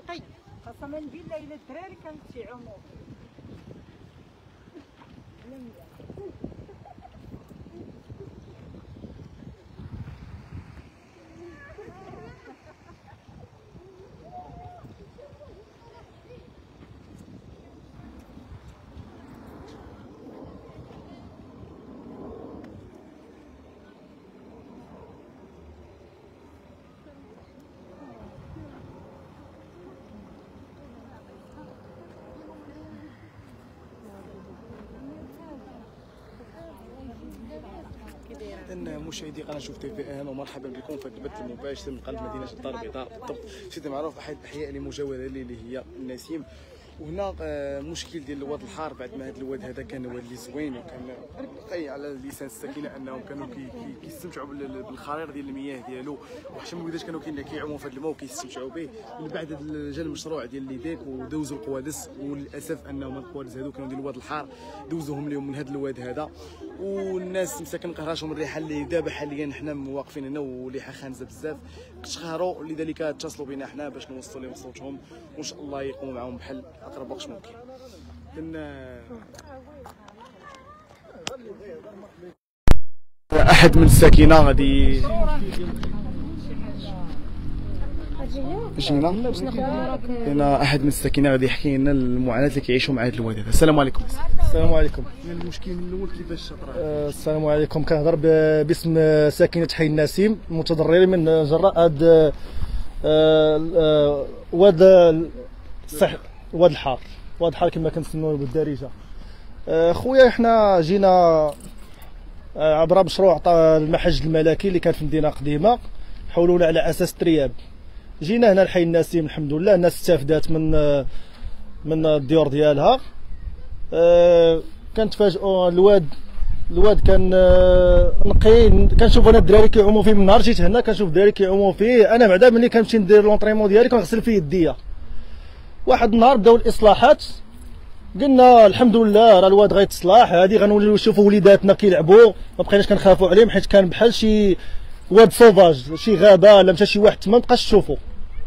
نقي قسما بالله الا الدراري كانت تيعوموا مشاهدي قناه شوف تي في ان ومرحبا بكم في البث المباشر من قلب مدينه الدار البيضاء بالضبط سيدي معروف احد الاحياء اللي مجاوره لي اللي هي النسيم. وهنا مشكل ديال الواد الحار بعد ما هذا الواد هذا كان واد اللي زوين وكان نقي على لسان السكينه انهم كانوا كيستمتعوا بالخرير ديال المياه ديالو وحشم وليدات كانوا كيعوموا في هذا الماء وكيستمتعوا به. من بعد جا المشروع ديال ليديك ودوزوا القوادس وللاسف انهم القوادس هذو كانوا ديال الواد الحار دوزوهم لهم من هذا الواد هذا والناس مساكن قهراشهم الريحه اللي دابا حاليا حنا واقفين هنا وريحه خانزه بزاف تقهروا لذلك اتصلوا بنا حنا باش نوصلوا لهم صوتهم وان شاء الله يقوموا معهم بحل اقرب وقت ممكن. احد من الساكنه غادي هنا احد من الساكنه غادي يحكي لنا المعاناه اللي كيعيشوا مع هذا الواد هذا. السلام عليكم. السلام عليكم. المشكل من الاول كيفاش طرا؟ السلام عليكم. كنهضر باسم ساكنه حي النسيم المتضررين من جراء هذا واد واد الحار كما كنسموه بالدارجه. خويا حنا جينا عبر مشروع المحج الملكي اللي كان في مدينه قديمه حولونا على اساس ترياب. جينا هنا لحي النسيم الحمد لله الناس استفادت من الديور ديالها. كنتفاجئوا الواد كان نقي. كنشوف انا الدراري كيعوموا فيه من نهار جيت هنا كنشوف الدراري كيعوموا فيه. انا بعدا ملي كنمشي ندير لونطريمون ديالي كنغسل فيه يديا. واحد النهار بداو الاصلاحات قلنا الحمد لله راه الواد غيتصلح هادي غنوليو نشوفوا وليداتنا كيلعبوا ما بقيناش كنخافوا عليهم حيت كان بحال شي واد سوفاج شي غابه ولا مشى شي واحد تما مبقاش تشوفوا.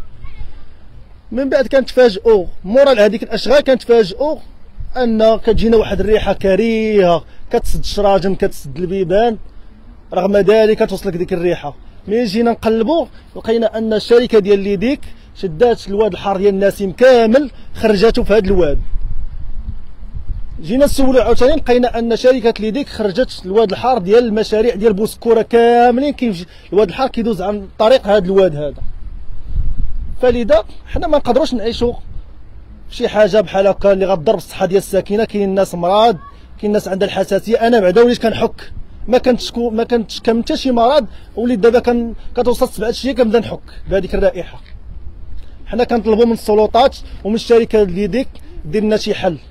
من بعد كنتفاجئوا مورا هذيك الاشغال كنتفاجئوا ان كتجينا واحد الريحه كريهه كتسد الشراجم كتسد البيبان. رغم ذلك كتوصلك ديك الريحه. ملي جينا نقلبوا لقينا ان الشركه ديال ليديك شدات الواد الحار ديال النسيم كامل خرجاتو في هذا الواد. جينا نسولو عاوتاني لقينا ان شركه ليديك خرجت الواد الحار ديال المشاريع ديال بوسكوره كاملين كيمشي الواد الحار كيدوز عن طريق هذا الواد هذا. فلذا حنا ما نقدروش نعيشوا شي حاجه بحال هكا اللي غتضر بالصحه ديال الساكنه. كاين الناس مرض كاين الناس عندها الحساسيه. انا بعدا وليت كنحك ما كنتش كان حتى شي مرض وليت دابا كتوصل 7 ايام كنبدا نحك بهذيك الرائحه. حنا كنطلبوا من السلطات ومن الشركه ليديك دير لنا شي حل.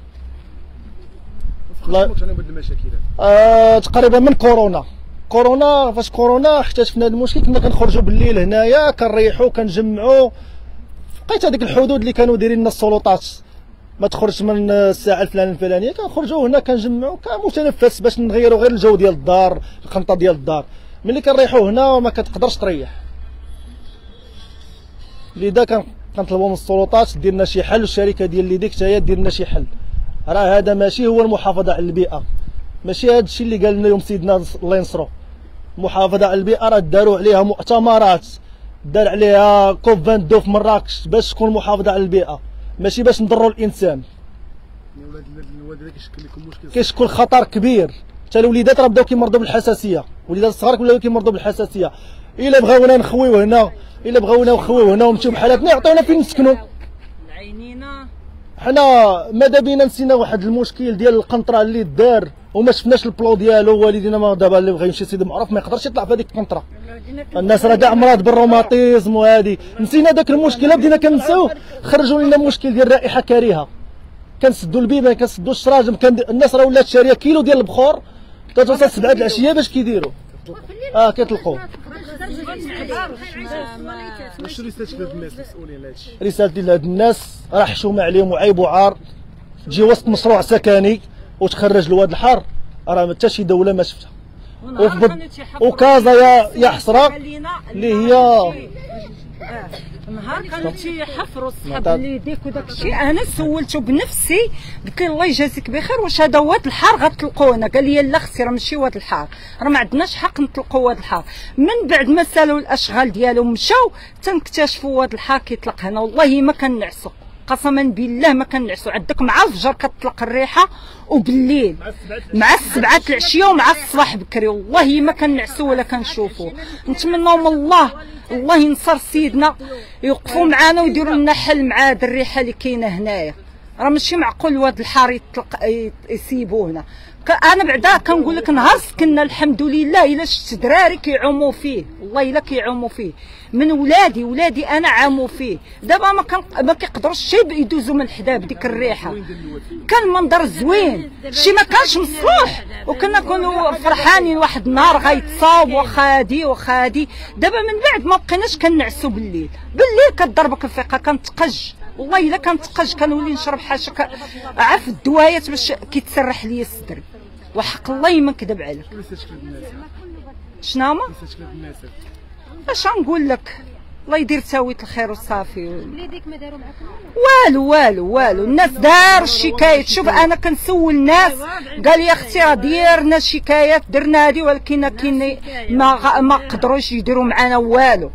تقريبا من كورونا فاش كورونا اكتشفنا هذا المشكل كنا كنخرجوا بالليل هنايا كنريحوا كنجمعوا. بقيت هذيك الحدود اللي كانوا دايرين لنا السلطات ما تخرجش من الساعه الفلانيه كنخرجوا هنا كنجمعوا كمتنفس باش نغيروا غير الجو ديال الدار القنطه ديال الدار. ملي كنريحوا هنا ما كتقدرش تريح. لذا كنطلبوا من السلطات دير لنا شي حل والشركه ديال ليديك حتى هي دير لنا شي حل. راه هذا ماشي هو المحافظه على البيئه ماشي هذا الشيء اللي قال لنا يوم سيدنا الله ينصرو. المحافظه على البيئه راه داروا عليها مؤتمرات دار عليها كوب 22 في مراكش باش تكون محافظه على البيئه ماشي باش نضروا الانسان. الواد هذا كيشكل لكم مشكل كيشكل خطر كبير. حتى الوليدات راه بداو كيمرضوا بالحساسيه. الوليدات الصغار ولاو كيمرضوا بالحساسيه. الا بغاونا نخويو هنا ونمشيو بحالاتنا يعطيونا فين نسكنوا. حنا ماذا بينا نسينا واحد المشكل ديال القنطره اللي دار وما شفناش البلو ديالو. والدينا ما دابا اللي بغى يمشي سيدي معروف ما يقدرش يطلع في هذيك القنطره. الناس راه كاع مرض بالروماتيزم وهذه نسينا داك المشكله بدينا كنساوه. خرجوا لنا المشكل ديال رائحه كريهه كنسدوا البيبان كنسدوا الشراجم الناس راه ولات شاريه كيلو ديال البخور كتوصل 7 العشيه باش كيديروا كيطلقوا. واش رسالتك للناس المسؤولين لهذا الشيء؟ رسالتي لهاد الناس راه حشومه عليهم وعيب وعار. تجي وسط مشروع سكني وتخرج الواد الحار راه حتى شي دوله ما شفتها. وكازا يا حسره اللي هي نهار كانوا تيحفروا الصحاب اللي يديك وداك الشيء، انا سولته بنفسي قلت له الله يجازيك بخير واش هذا واد الحار غتلقونا؟ قال لي لا اختي راه ماشي واد الحار، راه ما عندناش حق نطلقوا واد الحار. من بعد ما سالوا الاشغال ديالهم مشاو تنكتشفوا واد الحار كيطلق هنا. والله ما كنعسوا، قسما بالله ما كنعسوا. عندك مع الفجر كتطلق الريحه وبالليل مع السبعة العشيه ومع الصباح بكري، والله ما كنعسوا ولا كنشوفوا. نتمناو من الله ينصر سيدنا يوقفوا معنا ويديروا لنا حل مع هاد الريحه اللي كاينه هنايا. راه ماشي معقول واد الحار يطلق يسيبوه هنا. انا بعدا كنقول لك نهار سكننا الحمد لله الا شفت دراري كيعوموا فيه، والله الا كيعوموا فيه من ولادي انا عاموا فيه. دابا ما كيقدروش شي يدوزوا من حدا بديك الريحه. كان منظر زوين، شي ما كانش مصلوح وكنا نكونوا فرحانين واحد النهار غيتصاوب واخا هادي. دابا من بعد ما بقيناش كنعسوا بالليل كضربك الفيقه كنتقج، والله الا كنتقج كنولي نشرب حاشا عف الدوايات باش كيتسرح ليا الصدر، وحق الله ما نكذب عليك. شنو هما؟ اش نقول لك، الله يدير تاويت الخير وصافي. وليديك ما داروا معكم والو الناس داروا الشكايات. شوف انا كنسول الناس قال لي اختي راه ديرنا شكايات درنا هذه، ولكن كاين ما قدروش يديروا معنا والو،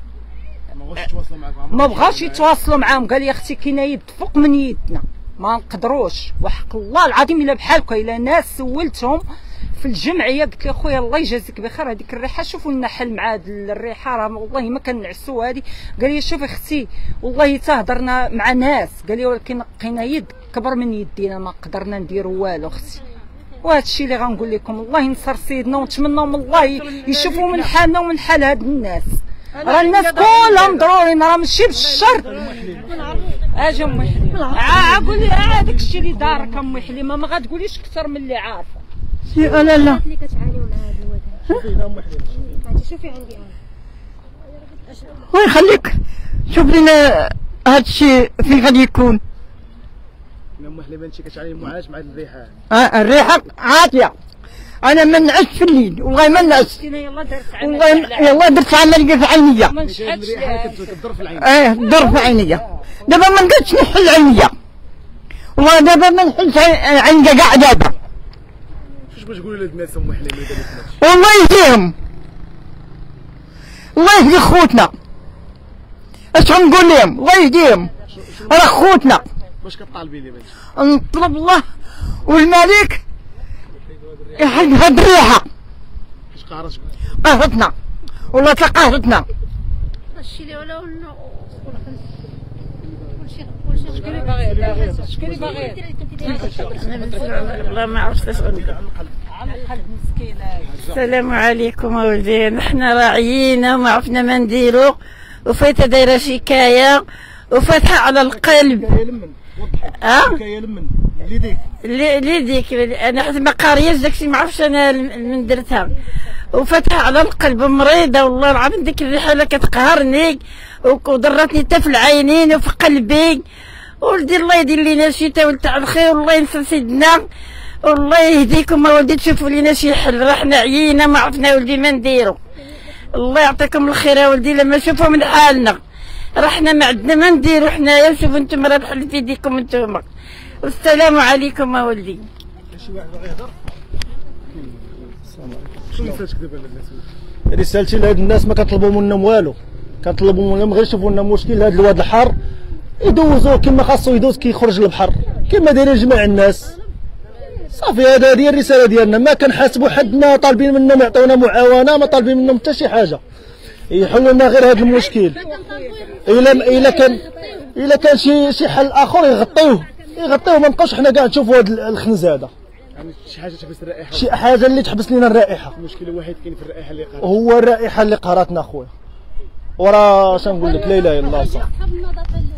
ما بغاوش يتواصلوا معاهم. قال لي اختي كاينه يد فوق من يدنا ما نقدروش، وحق الله العظيم الا بحالكم الا ناس سولتهم في الجمعيه قلت له خويا الله يجازيك بخير هذيك الريحه شوفوا لنا حل مع هذه الريحه راه والله ما كنعسوا هذه. قال لي شوفي اختي والله تهضرنا مع ناس، قال لي ولكن لقينا يد كبر من يدينا ما قدرنا نديروا والو اختي. وهذا الشيء اللي غنقول لكم، الله ينصر سيدنا ونتمنوا من الله يشوفوا من حالنا ومن حال هاد الناس. راه الناس كلهم ضروري، راه ماشي بالشر. اجي امي حليمه قول لي هذاك الشيء اللي دارك امي حليمه، ما غتقوليش اكثر من اللي عارفه. لا اللي كتعانيو مع هذا الوضع. شوفي هنا ام حليمه، شوفي عندي انا. الله يخليك شوف لنا هذا الشيء فين غادي يكون. ام حليمه انت كتعاني معاش مع الريحه؟ الريحه عاطيه، انا ما نعس في الليل والله ما نعس. والله يلا درت عمليه في عينيا. ما نشحتش كتضر في العين. ضر في عينيا. دابا ما نقدرش نحل عينيا، والله دابا ما نحلش عينيا كاع دابا. واش باش تقولوا للناس ام حليمه دابا؟ والله يهديهم، الله يهدي خوتنا. اش غنقول لهم؟ الله يهديهم راه خوتنا. واش كطالبي دابا؟ نطلب الله والملك يحل هاد الريحه. واش قهرتكم؟ قهرتنا والله قهرتنا. الشيء اللي ولا شكون اللي باغي والله ما عرفتش اش نقول. على القلب مسكينه. السلام عليكم اولدي، نحنا راعيين وما عرفنا ما نديرو، وفايته دايره شكايه وفاتحه على القلب. شكايه لمن ليديك انا حيت ما قارياش داكشي ما عرفتش انا من درتها، وفاتحه على القلب مريضه والله العظيم. ديك الريحه اللي كتقهرني وضرتني حتى في العينين وفي قلبي. ولدي الله يدير لينا الشتاء تاع الخير والله ينصر سيدنا والله يهديكم ولدي تشوفوا لينا شي حل. راه حنا عيينا ما عرفنا ولدي ما نديرو. الله يعطيكم الخير يا ولدي لما شوفوا من حالنا، راه حنا ما عندنا ما نديرو حنايا. شوفوا انتم راه الحل في يديكم انتم. والسلام عليكم يا ولدي. شي واحد باغي يهضر؟ شنو رسالتك دابا للناس؟ رسالتي لهاد الناس ما كنطلبوا منهم والو، كنطلبوا منهم غير يشوفوا لنا مشكل هاد الواد الحار يدوزوه كما خاصو يدوز كيخرج للبحر كما دايرين جميع الناس. صافي هذا هي الرساله ديالنا، ما كنحاسبوا حد، ما طالبين منهم يعطيونا معاونه، ما طالبين منهم حتى شي حاجه، يحلوا لنا غير هذا المشكل. الا كان شي حل اخر يغطيوه ما نبقاوش حنا كاع نشوفوا هذا الخنز هذا. يعني شي حاجه تحبس الرائحه؟ شي حاجه اللي تحبس لنا الرائحه. المشكل الوحيد كاين في الرائحه اللي قهرت، هو الرائحه اللي قهرتنا اخويا. وراه اش نقول لك، لا اله الا الله. صح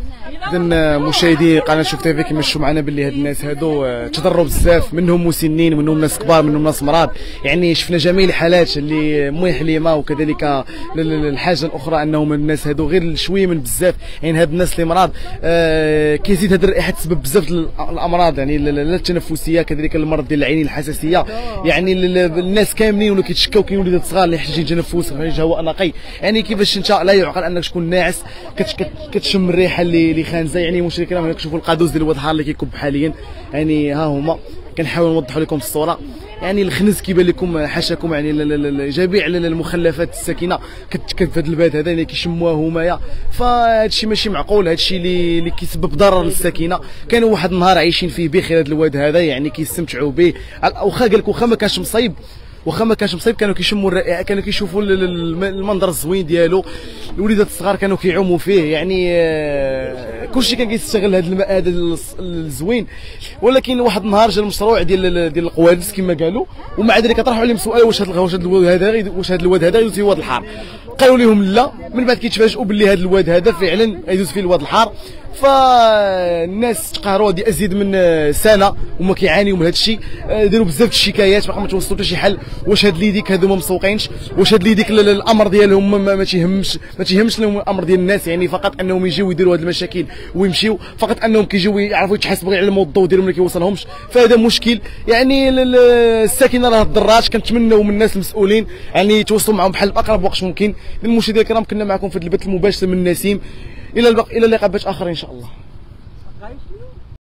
اذا مشاهدي قناه شوف تيفي كما شفتوا معنا باللي هاد الناس هادو تضروا بزاف، منهم مسنين ومنهم ناس كبار منهم ناس مرض. يعني شفنا جميع الحالات اللي مي حليمه، وكذلك الحاجه الاخرى انهم الناس هادو غير شويه من بزاف. يعني هاد الناس اللي مرض كيزيد هاد الرائحه تسبب بزاف الامراض، يعني لا التنفسيه كذلك المرض ديال العينين الحساسيه. يعني الناس كاملين ولاو كيتشكاو، كاين وليدات صغار اللي حاجين تنفس خارج هواء نقي. يعني كيفاش انت لا يعقل انك تكون ناعس كتشم الريحه اللي خانزه. يعني مشاهدينا الكرام هنا كتشوفوا القادوس ديال الواد الحار اللي كيكب حاليا، يعني ها هما كنحاول نوضحوا لكم الصوره. يعني الخنز كيبان لكم حاشاكم، يعني جميع المخلفات الساكنه كتكب هذا البلد هذا اللي كيشموها همايا. فهذا الشيء ماشي معقول، هذا الشيء اللي كيسبب ضرر للساكنه. كانوا واحد النهار عايشين فيه بخير هذا الواد هذا، يعني كيستمتعوا به. واخا قال لك واخا ما كانش مصيب، كانوا كيشموا الرائحه، كانوا كيشوفوا المنظر الزوين ديالو. الوليدات الصغار كانوا كيعوموا فيه. يعني كلشي كان كيستغل هذا الماء هذا الزوين. ولكن واحد النهار جا المشروع ديال القوادس كما قالوا، ومع ذلك طرحوا عليهم سؤال واش هذا الواد هذا يدوز في الواد الحار. قالوا لهم لا. من بعد كيتفاجئوا باللي هذا الواد هذا فعلا يدوز في الواد الحار. فالناس تقهروا هذه ازيد من سنه وما كيعانيوا من هذا الشيء. داروا بزاف الشكايات باقي ما توصلوا حتى شي حل. واش هاد ليديك هادو ما مسوقينش؟ واش هاد ليديك الامر ديالهم ما تيهمش لهم الامر ديال الناس؟ يعني فقط انهم يجيو يديروا هاد المشاكل ويمشيو، فقط انهم كيجيو يعرفوا يتحاسبوا غير على الموضوع ديالهم اللي كيوصلهمش. فهذا مشكل. يعني الساكنه راه ضرات. كنتمنوا من الناس المسؤولين يعني يتواصلوا معهم بحال باقرب وقت ممكن. المشاهدين الكرام كنا معكم في البث المباشر من نسيم. الى اللقاء بث اخر ان شاء الله.